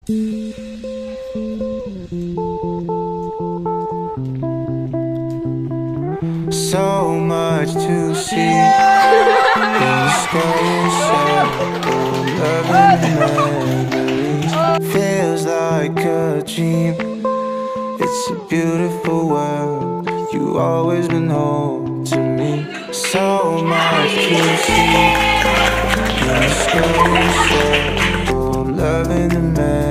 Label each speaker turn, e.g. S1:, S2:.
S1: So much to see in the sky and shadow, love and memories. Feels like a dream. It's a beautiful world. You always been home to me. So much to see in the sky and shadow, love and memories.